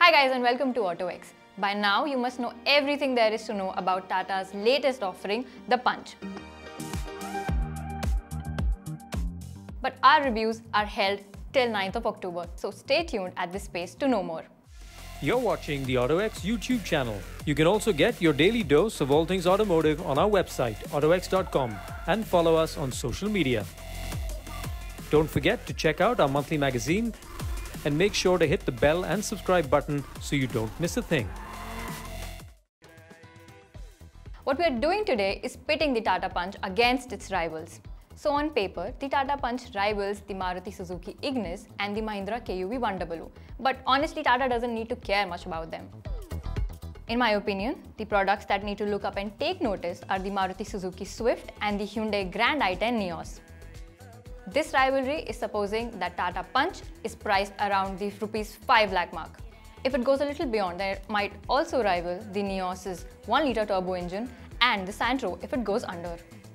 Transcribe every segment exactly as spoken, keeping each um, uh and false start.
Hi guys and welcome to AutoX. By now you must know everything there is to know about Tata's latest offering, the Punch. But our reviews are held till ninth of October, so stay tuned at this space to know more. You're watching the AutoX YouTube channel. You can also get your daily dose of all things automotive on our website, autox dot com, and follow us on social media. Don't forget to check out our monthly magazine and make sure to hit the bell and subscribe button so you don't miss a thing. What we are doing today is pitting the Tata Punch against its rivals. So on paper, the Tata Punch rivals the Maruti Suzuki Ignis and the Mahindra K U V one hundred. But honestly, Tata doesn't need to care much about them. In my opinion, the products that need to look up and take notice are the Maruti Suzuki Swift and the Hyundai Grand i ten Nios. This rivalry is supposing that Tata Punch is priced around the rupees five lakh mark. If it goes a little beyond, then it might also rival the Nios's one litre turbo engine and the Santro if it goes under.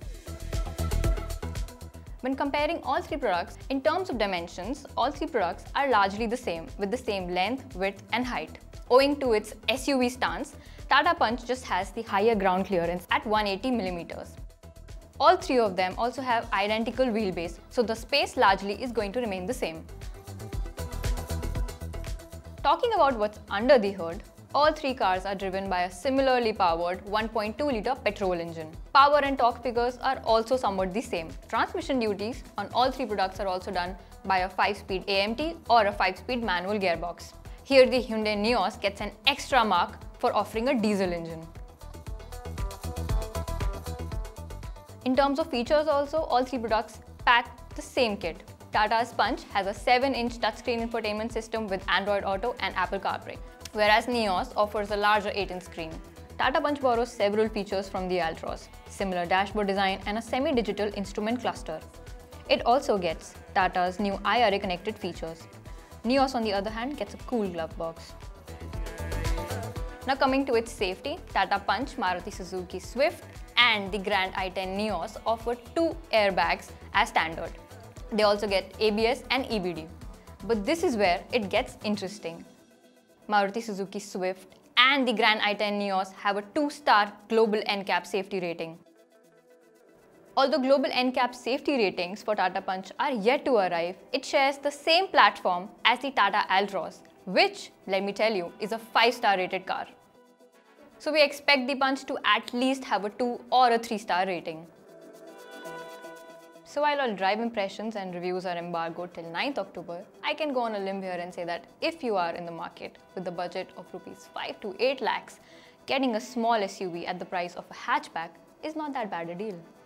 When comparing all three products, in terms of dimensions, all three products are largely the same with the same length, width and height. Owing to its S U V stance, Tata Punch just has the higher ground clearance at one hundred eighty millimeters. All three of them also have identical wheelbase, so the space largely is going to remain the same. Talking about what's under the hood, all three cars are driven by a similarly powered one point two litre petrol engine. Power and torque figures are also somewhat the same. Transmission duties on all three products are also done by a five speed A M T or a five speed manual gearbox. Here the Hyundai Nios gets an extra mark for offering a diesel engine. In terms of features also, all three products pack the same kit. Tata's Punch has a seven inch touchscreen infotainment system with Android Auto and Apple CarPlay, whereas Nios offers a larger eight inch screen. Tata Punch borrows several features from the Altroz, similar dashboard design and a semi-digital instrument cluster. It also gets Tata's new I R A connected features. Nios on the other hand gets a cool glove box. Now coming to its safety, Tata Punch, Maruti Suzuki Swift and the Grand i ten Nios offer two airbags as standard. They also get A B S and E B D. But this is where it gets interesting. Maruti Suzuki Swift and the Grand i ten Nios have a two star global N CAP safety rating. Although global N CAP safety ratings for Tata Punch are yet to arrive, it shares the same platform as the Tata Altroz, which, let me tell you, is a five star rated car. So we expect the Punch to at least have a two or a three star rating. So while all drive impressions and reviews are embargoed till ninth October, I can go on a limb here and say that if you are in the market with the budget of rupees five to eight lakhs, getting a small S U V at the price of a hatchback is not that bad a deal.